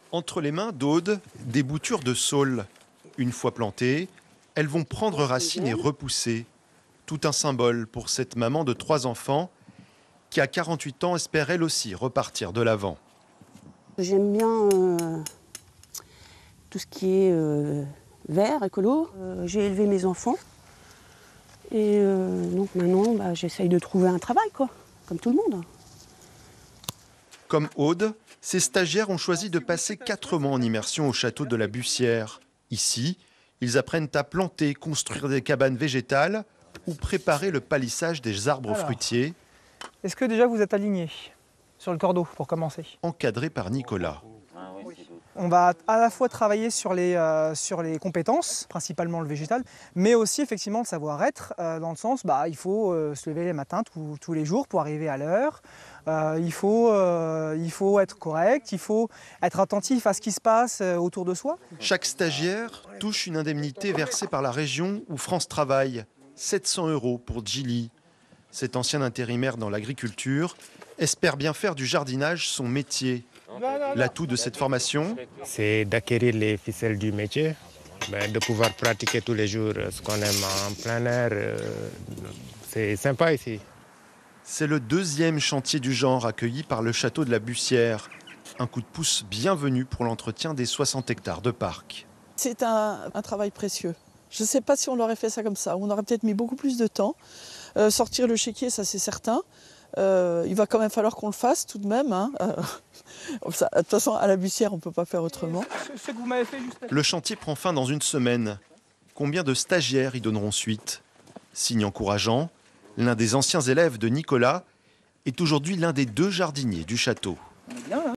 Entre les mains d'Aude, des boutures de saule. Une fois plantées, elles vont prendre racine et repousser. Tout un symbole pour cette maman de 3 enfants qui, à 48 ans, espère elle aussi repartir de l'avant. J'aime bien tout ce qui est vert, écolo. J'ai élevé mes enfants. Et donc maintenant, j'essaye de trouver un travail, quoi, comme tout le monde. Comme Aude, ces stagiaires ont choisi de passer 4 mois en immersion au château de la Bussière. Ici, ils apprennent à planter, construire des cabanes végétales ou préparer le palissage des arbres fruitiers. Est-ce que déjà vous êtes aligné sur le cordeau pour commencer? Encadré par Nicolas. On va à la fois travailler sur les compétences, principalement le végétal, mais aussi effectivement le savoir-être, dans le sens, il faut se lever les matins tous les jours pour arriver à l'heure. Il faut être correct, il faut être attentif à ce qui se passe autour de soi. Chaque stagiaire touche une indemnité versée par la région ou France Travail. 700 € pour Gilly. Cet ancien intérimaire dans l'agriculture espère bien faire du jardinage son métier. L'atout de cette formation, c'est d'acquérir les ficelles du métier, de pouvoir pratiquer tous les jours ce qu'on aime en plein air. C'est sympa ici. C'est le 2e chantier du genre accueilli par le château de la Bussière. Un coup de pouce bienvenu pour l'entretien des 60 hectares de parc. C'est un travail précieux. Je ne sais pas si on aurait fait ça comme ça. On aurait peut-être mis beaucoup plus de temps. Sortir le chéquier, ça c'est certain. Il va quand même falloir qu'on le fasse tout de même. De toute façon, à la Bussière, on ne peut pas faire autrement. Ce que vous m'avez fait juste... Le chantier prend fin dans une semaine. Combien de stagiaires y donneront suite? Signe encourageant, l'un des anciens élèves de Nicolas est aujourd'hui l'un des 2 jardiniers du château.